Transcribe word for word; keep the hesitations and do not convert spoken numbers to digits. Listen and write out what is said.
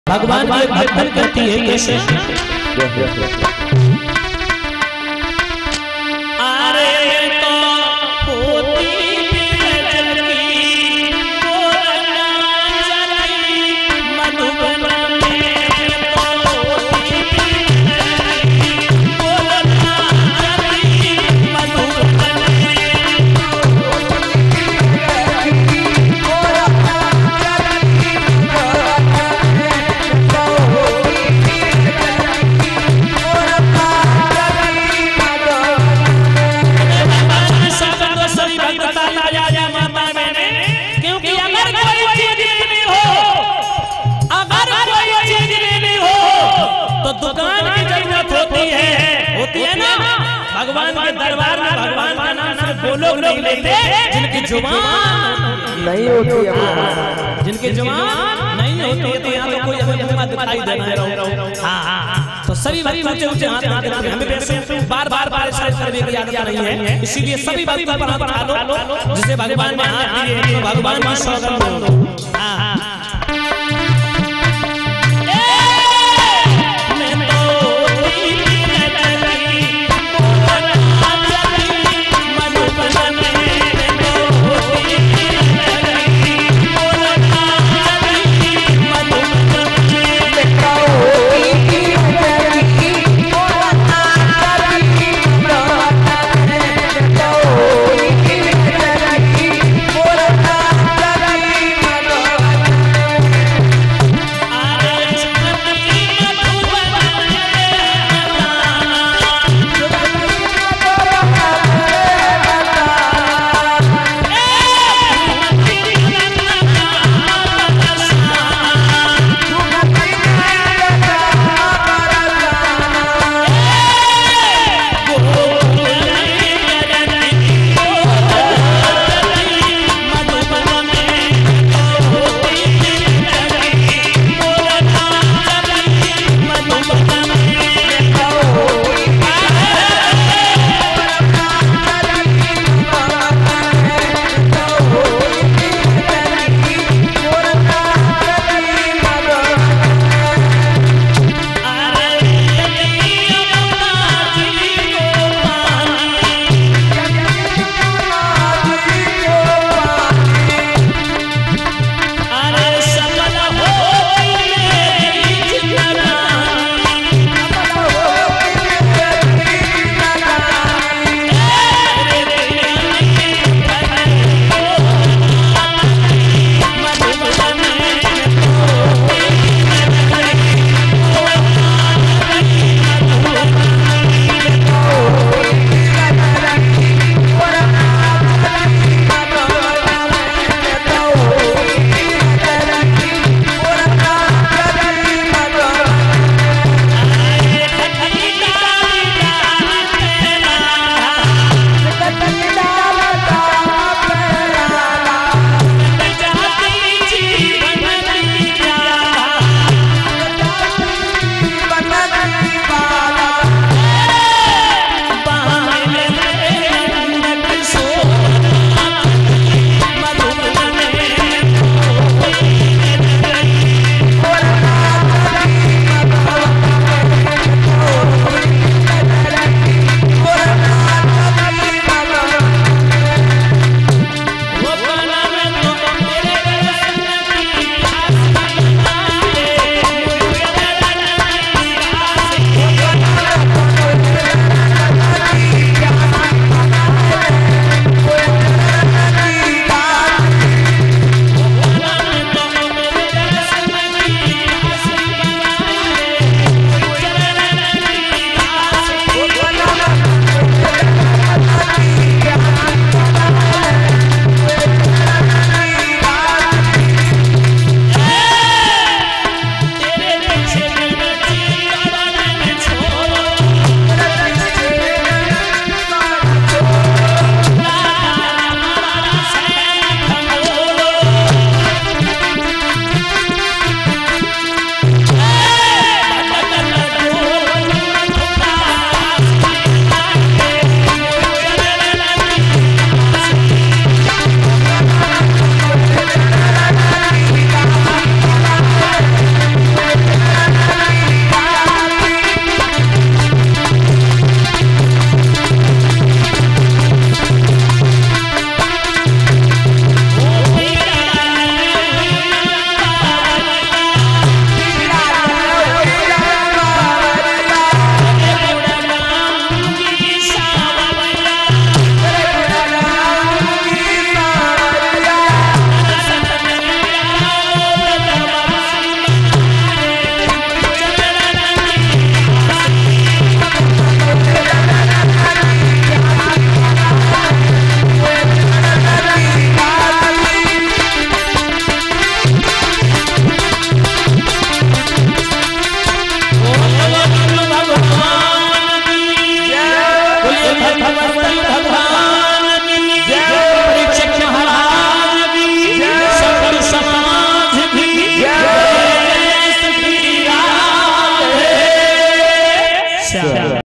भगवान की भक्ति करती है कैसे? अरे तो होती भगवान के दरबार में भगवान का नाम सिर्फ वो लोग नहीं लेते जिनकी जुबान नहीं होती है, जिनकी जुबान नहीं होती है। तो यहाँ तो कोई हमें दिखाई दे रहा है। हाँ हाँ तो सभी भाई ऊंचे ऊंचे हाथ हाथ हमें वैसे बार बार बार शायद करने की आदत नहीं है, इसीलिए सभी बात पर हाथ उठा लो जिसे भगवान ने हाथ दिए तो भगवान की सौगंध दो। हाँ हाँ अच्छा।